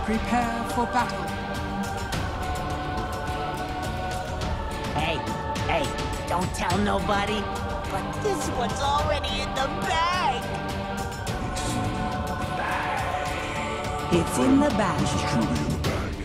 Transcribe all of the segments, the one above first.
Prepare for battle. Hey, don't tell nobody, but this one's already in the bag. It's in the bag. This is truly in the bag.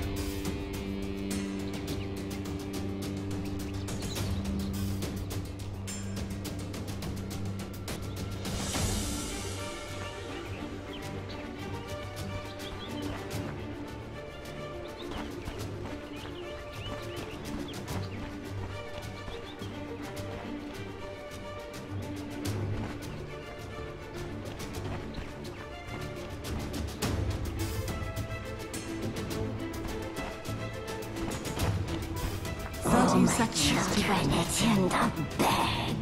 All my children, it's in the bag.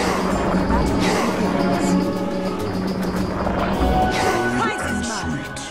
Prize is mine.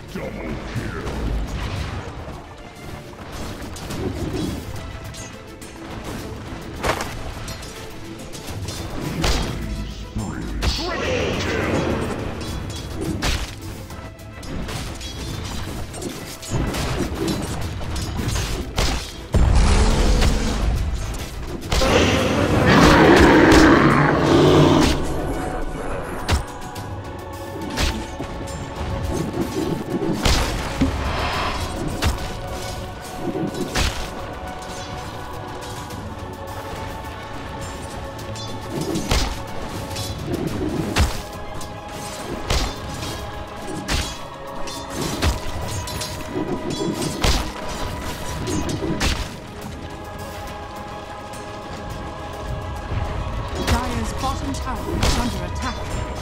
Dire's bottom tower is under attack.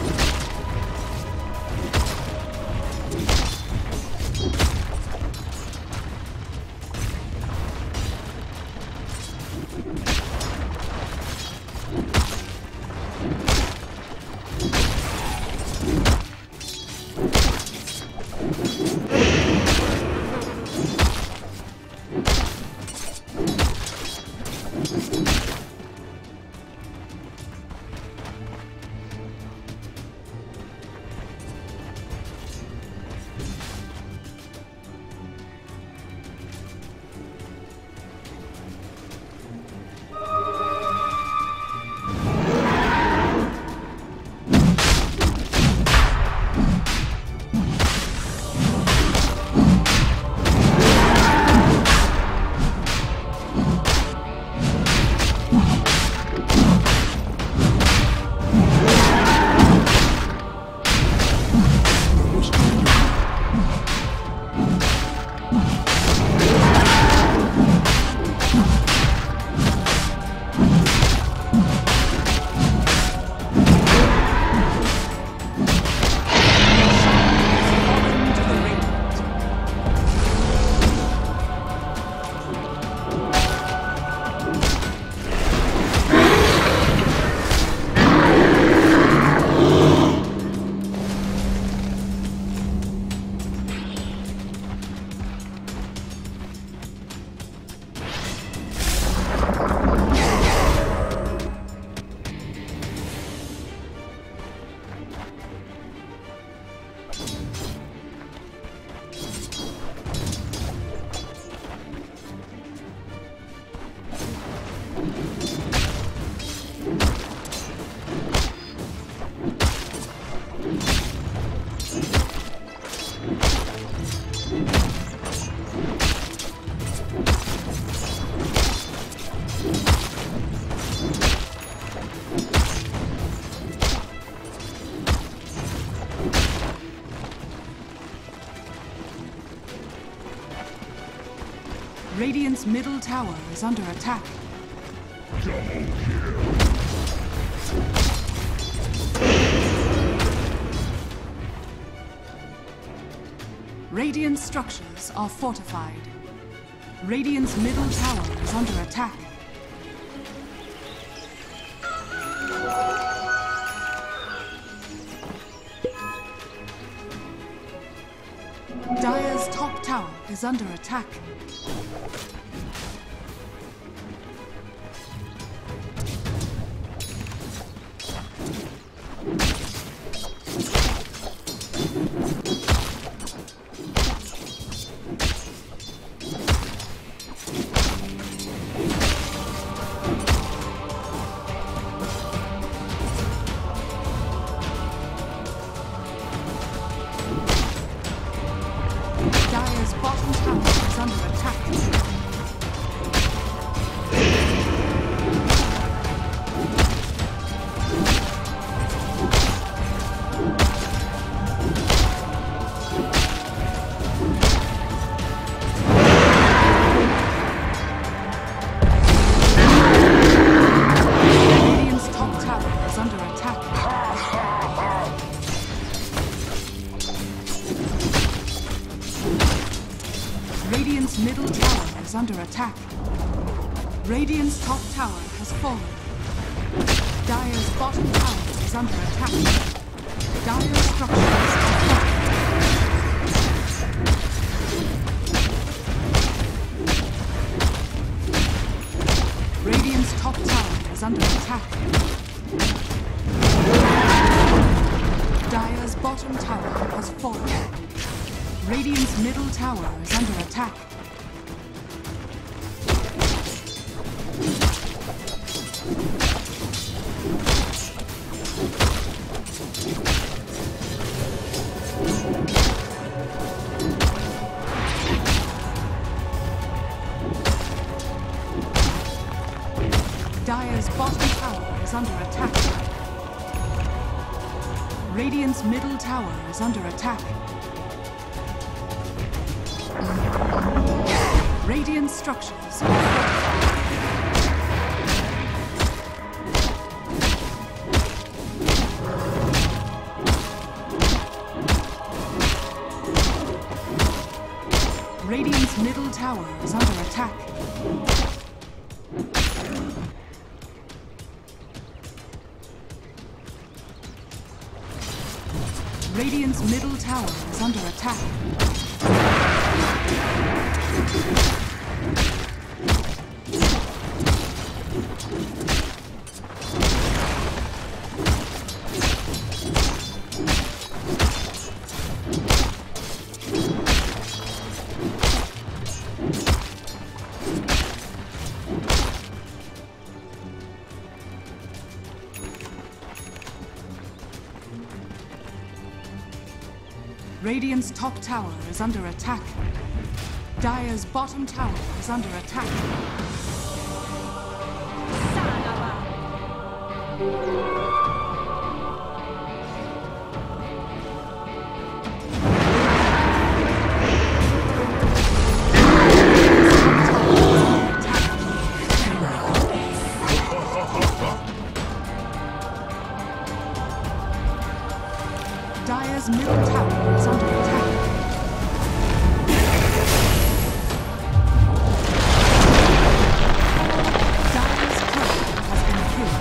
Radiant's middle tower is under attack. Radiant structures are fortified. Radiant's middle tower is under attack. Dire's top tower is under attack. Dire's bottom tower is under attack. Radiant's top tower is under attack. Radiant's middle tower is under attack. Radiant's top tower has fallen. Dire's bottom tower is under attack. Dire's structures are fortified. attack. Dire's bottom tower has fallen. Radiant's middle tower is under attack. Dire's bottom tower is under attack. Radiant's middle tower is under attack. Radiant structures are fortified. Radiant's middle tower is under attack. Radiant's middle tower is under attack. Radiant's top tower is under attack. Dire's bottom tower is under attack. Dire's middle tower is under attack. Dire's turret has been killed.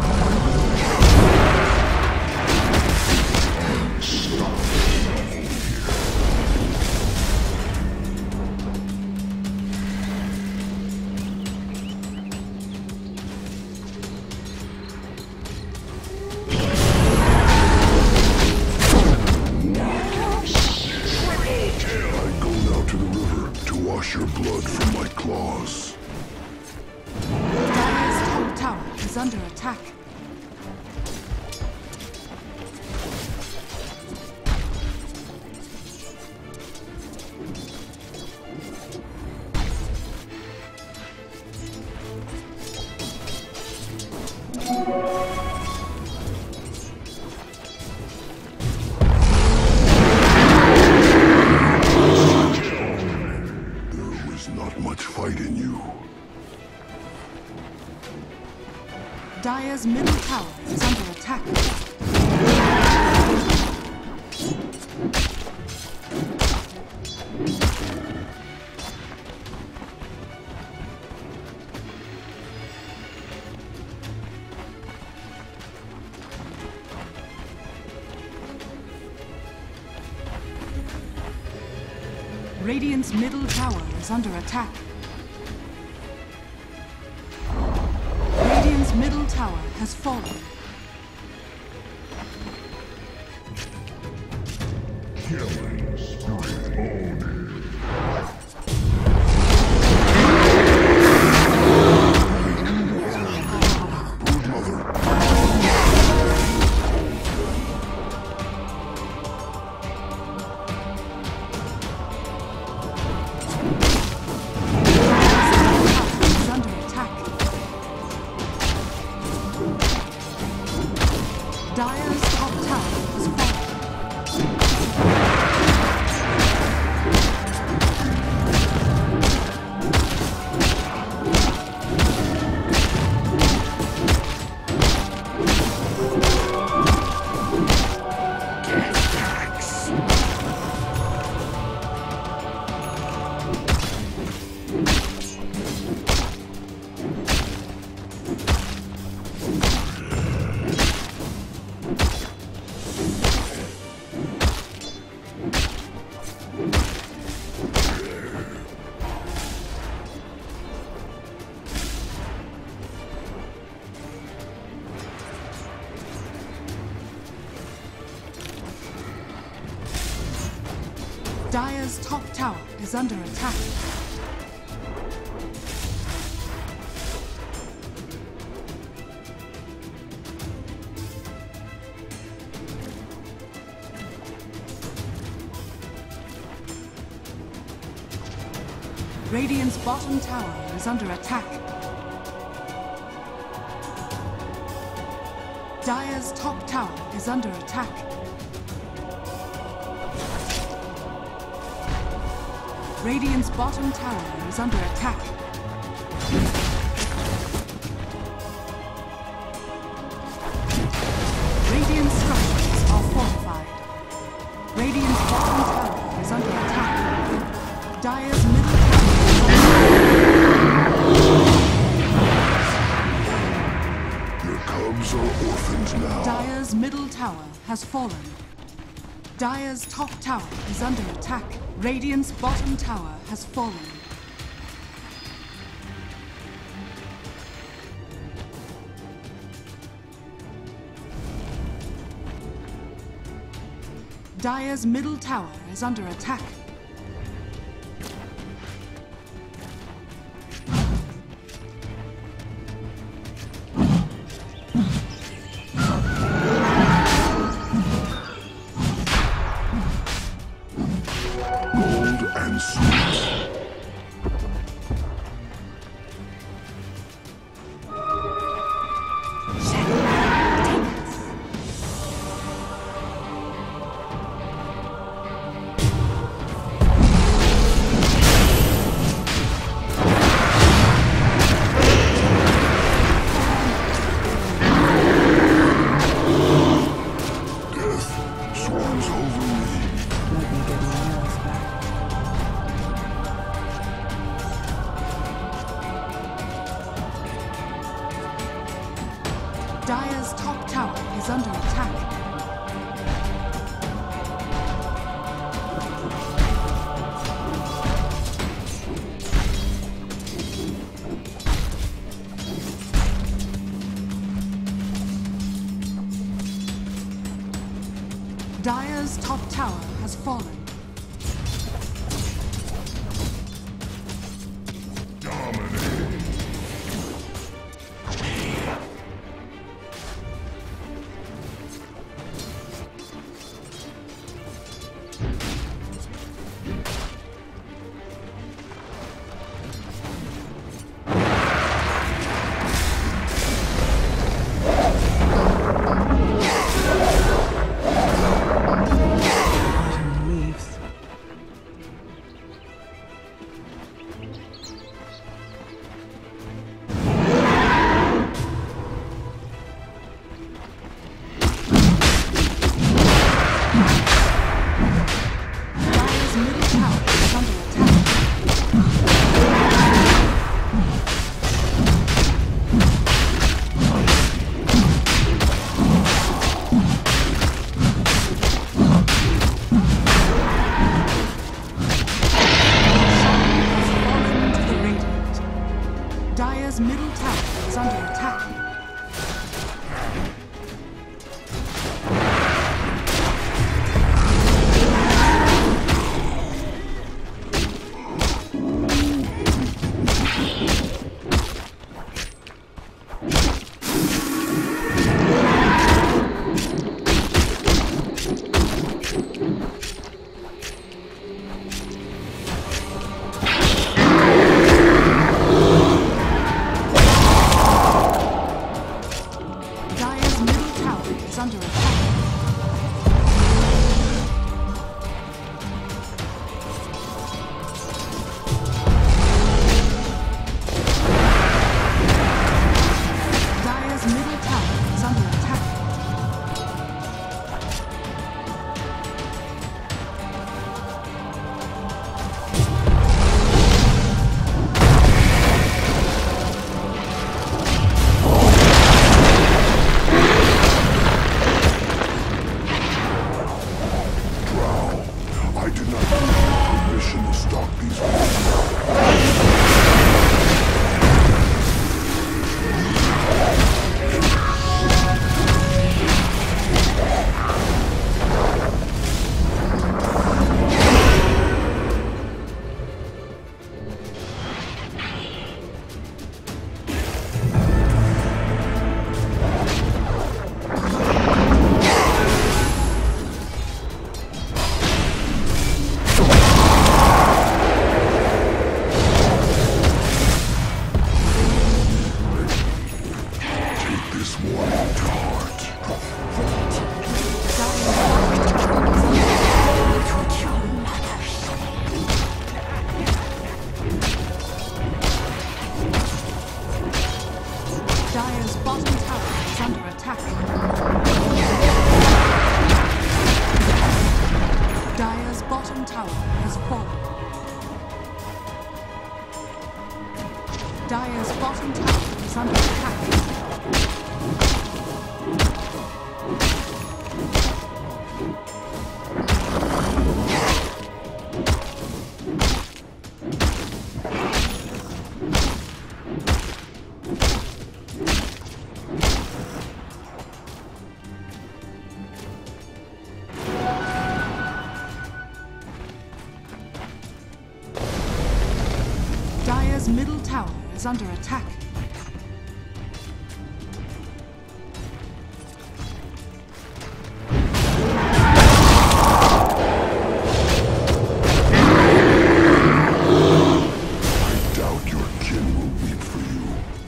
Your blood from my claws. Dire's top tower is under attack. Dire's middle tower is under attack. Radiant's middle tower is under attack. Radiant's middle tower has fallen. Killing spree. Dire's top tower has fallen. Dire's top tower is under attack. Radiant's bottom tower is under attack. Dire's top tower is under attack. Radiant's bottom tower is under attack. Radiant's structures are fortified. Radiant's bottom tower is under attack. Dire's middle Your cubs are orphans now. Dire's middle tower has fallen. Dire's top tower is under attack. Radiant's bottom tower has fallen. Dire's middle tower is under attack. Dire's top tower is under attack. Dire's top tower has fallen. Dire's middle tower is under attack. fallen. Dire's bottom tower is under attack. Dire's middle tower is under attack. I doubt your kin will weep for you.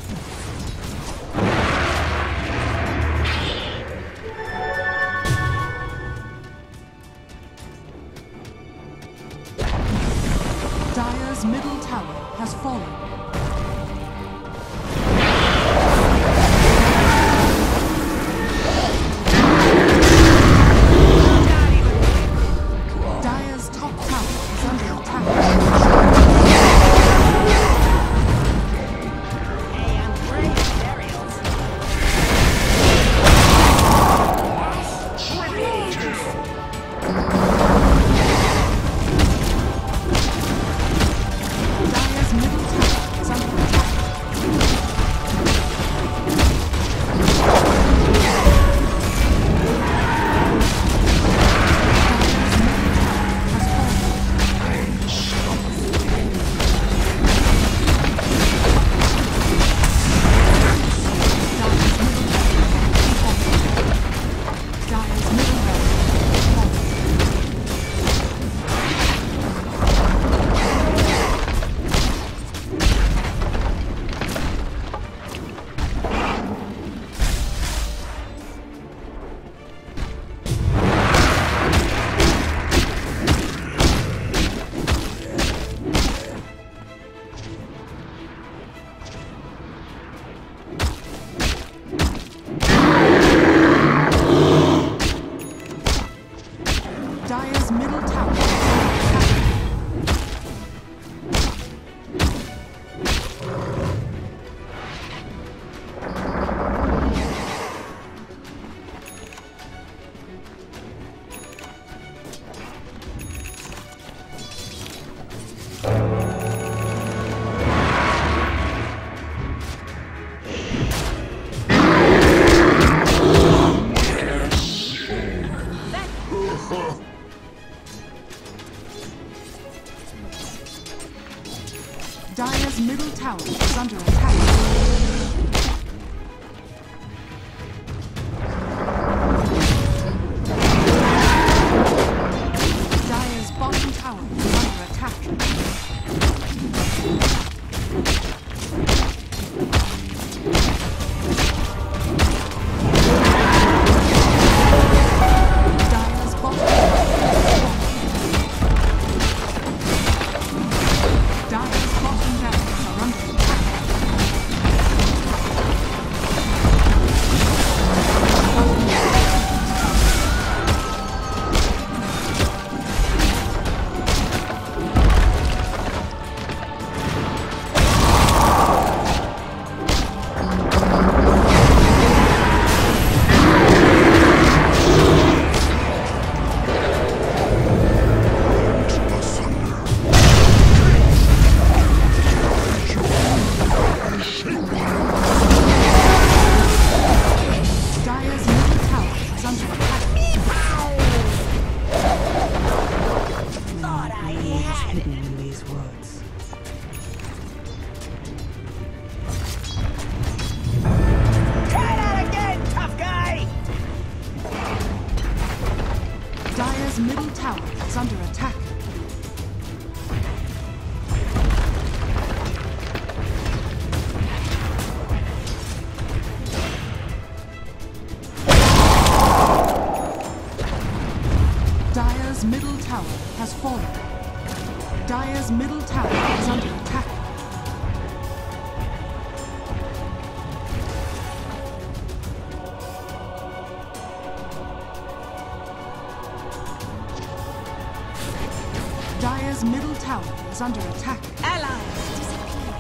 Dire's middle tower has fallen. Dire's top tower is under attack. Hey, I'm great at burials. Dire's middle tower is under attack. Dire's middle tower has fallen. Dire's middle tower has fallen. Dire's middle tower has fallen. Dire's middle tower is under attack. Dire's middle tower is under attack. Dire's bottom tower is under attack. Dire's bottom Dire's bottom barracks are under attack. Dire's middle tower is under attack. Thought I had it. In these words. Try that again, tough guy! Dire's middle tower is under attack. Dire's middle tower has fallen. Dire's middle tower is under attack. Dire's middle middle tower is under attack. Allies disappear.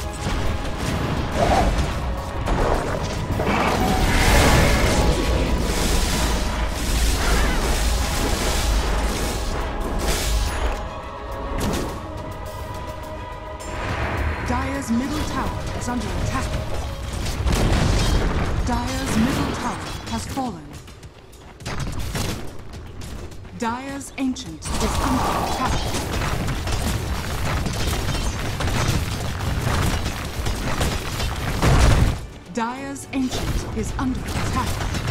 Dire's middle tower is under attack. Dire's middle tower has fallen. Dire's ancient is under attack. Dire's ancient is under attack.